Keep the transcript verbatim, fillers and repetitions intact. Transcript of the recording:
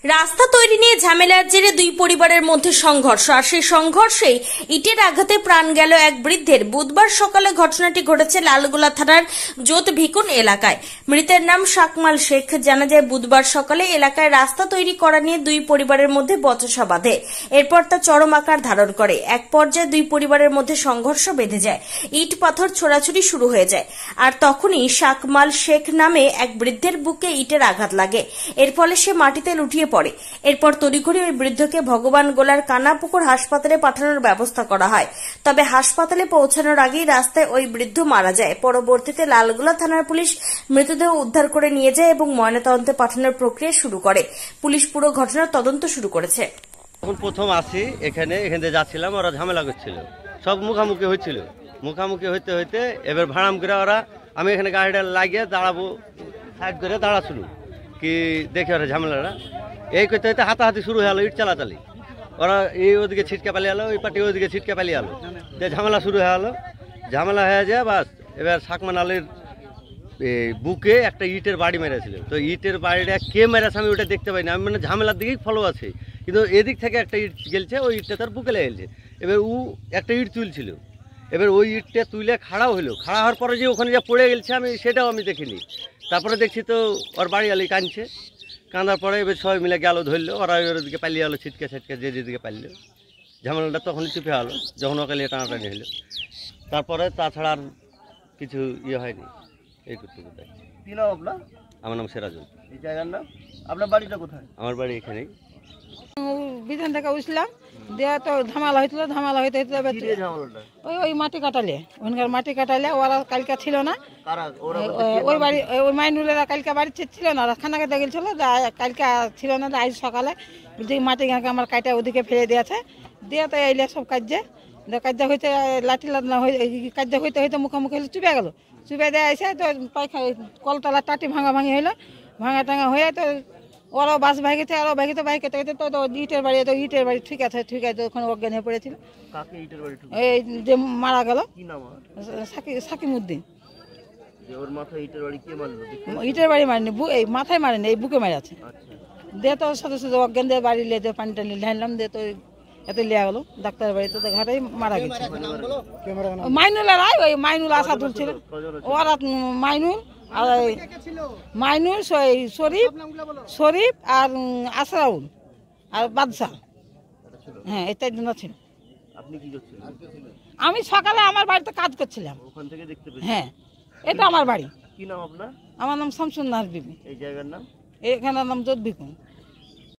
রাস্তা তৈরি নিয়ে ঝামেলার জেরে দুই পরিবারের মধ্যে সংঘর্ষ, আর সেই সংঘর্ষেই ইটের আঘাতে প্রাণ গেল এক বৃদ্ধের। বুধবার সকালে ঘটনাটি ঘটেছে লালগোলা থানার জোত ভিকুন এলাকায়। মৃতের নাম শাকমাল শেখ। জানা যায় বুধবার সকালে এলাকায় রাস্তা তৈরি করা নিয়ে দুই পরিবারের মধ্যে বচসা বাঁধে। এরপর তা চরম আকার ধারণ করে। এক পর্যায়ে দুই পরিবারের মধ্যে সংঘর্ষ বেঁধে যায়, ইট পাথর ছোড়াছুড়ি শুরু হয়ে যায়। আর তখনই শাকমাল শেখ নামে এক বৃদ্ধের বুকে ইটের আঘাত লাগে। এর ফলে সে মাটিতে লুটিয়ে পড়ে। এরপর তড়িঘড়ি ওই বৃদ্ধকে ভগবান গোলার কানাপুকুর হাসপাতালে পাঠানোর ব্যবস্থা করা হয়। তবে হাসপাতালে পৌঁছানোর আগেই রাস্তায় ওই বৃদ্ধ মারা যায়। পরবর্তীতে লালগোলা থানার পুলিশ মৃতদেহ উদ্ধার করে নিয়ে যায় এবং ময়নাতদন্তে পাঠানোর প্রক্রিয়া শুরু করে। পুলিশ পুরো ঘটনার তদন্ত শুরু করেছে। যখন প্রথম আসি এখানে এখান থেকে যাচ্ছিলাম, ওরা ঝামেলা করছিল, সব মুখামুখি হচ্ছিল। মুখামুখি হইতে হইতে এবার ভাড়াম করে ওরা, আমি এখানে গাড়িটা লাগিয়ে দাঁড়াবো, সাইড করে দাঁড়াছিল কি দেখে ওরা ঝামেলাটা এই করতে হইতে হাতাহাতি শুরু হয়ে গেলো, ইট চালাচালি। ওরা এই ওদিকে ছিটকে পালিয়ে গেলো, ওই পার্টি ওইদিকে ছিটকে পালিয়ে গেলো, যে ঝামেলা শুরু হয়ে গেলো। ঝামেলা হয়ে যায় বাস। এবার শাকমান আলীর বুকে একটা ইটের বাড়ি মেরেছিল। তো ইটের বাড়িটা কে মেরেছে আমি ওটা দেখতে পাইনি, আমি মানে ঝামেলার দিকেই ফলো আছে, কিন্তু এদিক থেকে একটা ইট গেলছে, ওই ইটটা তার বুকে লেগেছে। এবার ও একটা ইট তুলছিল, এবার ওই ইটটা তুলে খাড়াও হলো। খাড়া হওয়ার পরে যে ওখানে যা পড়ে গেছে আমি সেটাও আমি দেখিনি। তারপরে দেখছি তো ওর বাড়ি আলি কাঁদছে, কাঁদার পরে এবার সবাই মিলে গেল ধরলো, ওরা ওর দিকে পালিয়ে গেলো, ছিটকে ছিটকে যে যেদিকে পারলো। ঝামেলাটা তখনই চুপে গেলো যখন ওকে নিয়ে টানাটানি হলো। তারপরে তাছাড়া আর কিছু ইয়ে হয়নি। এই করতে করতে কি নাম আপনার? আমার নাম সিরাজুল। এই জায়গার নাম? আপনার বাড়িটা কোথায়? আমার বাড়ি এখানেই। বিধান থেকে উঠলাম, দেওয়া তো ধামালা হয়েছিল, ধামালা হইতে হইতে ওই ওই মাটি কাটালে, ওখানকার মাটি কাটালে ওরা কালকে ছিল না, ওই বাড়ি ওই মাইনুলেরা কালকে বাড়ি ছিল না, খানা কেটে গেছিল, কালকে ছিল না, আজ সকালে বলছি মাটি গাঁকে আমার কাটা ওদিকে ফেলে দিয়েছে। দিয়ে তো এলে সব কাজে কাজ হইতে লাঠি লাঠনা কাজ হইতে হইতে মুখোমুখি হলে চুপে গেল। চুপে দেওয়া এসে তো পায়খানা কলতলা টাটি ভাঙা ভাঙি হইলো, ভাঙা টাঙা হয়ে তো ওরাও বাস ভাগিতে, আরও ভাগিতে ভাগিতে হইতে তো ইটের বাড়ি, তো ইটের বাড়ি ঠিক আছে ঠিক আছে ওখানে অজ্ঞান হয়ে পড়েছিল। এই যে মারা গেল সাকিমউদ্দিন। ইটের বাড়ি মারেনি, এই মাথায় মারেনি, এই বুকে মারে আছে। দিয়ে তো সাথে সাথে অজ্ঞান দিয়ে বাড়ি লিয়ে পানি টানি ঢাইলাম, দিয়ে তো এতে লিয়া গেলো ডাক্তার বাড়িতে, তো ঘাটেই মারা গেছে। মাইনুলের আয় ওই মাইনুল আসাদুল ছিল, ওরা মাইনুল আর মাইনুল শরীফ শরীফ আর আসরাউল আর বাদশাহ, হ্যাঁ এই চারজন ছিল। আমি সকালে আমার বাড়িতে কাজ করছিলাম, হ্যাঁ এটা আমার বাড়ি। কি নাম আপনার? আমার নাম শামসুন নাহার বিবি। এই জায়গার নাম? এখানের নাম জোত ভিকুন।